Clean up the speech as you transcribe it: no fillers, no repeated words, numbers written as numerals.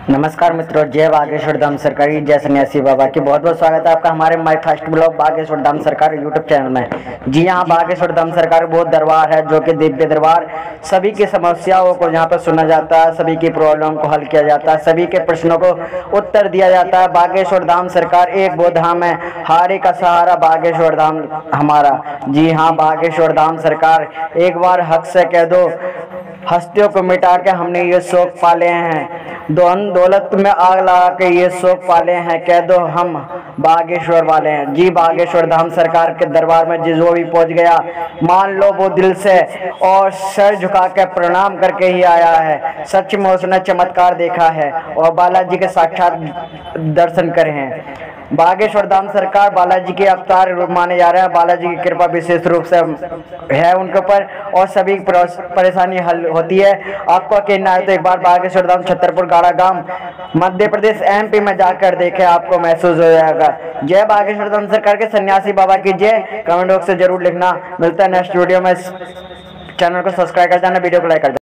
नमस्कार मित्रों, जय बागेश्वर धाम सरकारी, जय सन्यासी बाबा की बहुत बहुत स्वागत है आपका हमारे my first blog Bageshwar Dham Sarkar YouTube channel में। जी हाँ, बागेश्वर धाम सरकार बहुत दरबार है जो कि दिव्य दरबार। सभी की समस्याओं को यहाँ पर सुना जाता है, सभी की प्रॉब्लम को हल किया जाता है, सभी के प्रश्नों को उत्तर दिया जाता है। बागेश्वर धाम सरकार एक वो धाम है, हारे का सहारा बागेश्वर धाम हमारा। जी हाँ, बागेश्वर धाम सरकार एक बार हक से कह दो, हस्तियों को मिटा के हमने ये शौक पाले हैं, धन दौलत में आग लगा के ये शौक पाले हैं, कह दो हम बागेश्वर वाले हैं। जी, बागेश्वर धाम सरकार के दरबार में जो भी पहुंच गया, मान लो वो दिल से और सर झुका के प्रणाम करके ही आया है। सच में उसने चमत्कार देखा है और बालाजी के साक्षात दर्शन करे हैं। बागेश्वर धाम सरकार बालाजी के अवतार रूप माने जा रहे हैं। बालाजी की कृपा विशेष रूप से है उनके ऊपर और सभी परेशानी हल होती है। आपको कहना है तो एक बार बागेश्वर धाम छतरपुर गाड़ा गांव मध्य प्रदेश MP में जाकर देखें, आपको महसूस हो जाएगा। जय बागेश्वर धाम सरकार के सन्यासी बाबा की जय। कमेंट बॉक्स से जरूर लिखना। मिलता है नेक्स्ट वीडियो में। चैनल को सब्सक्राइब कर जाना, वीडियो को लाइक कर जाना।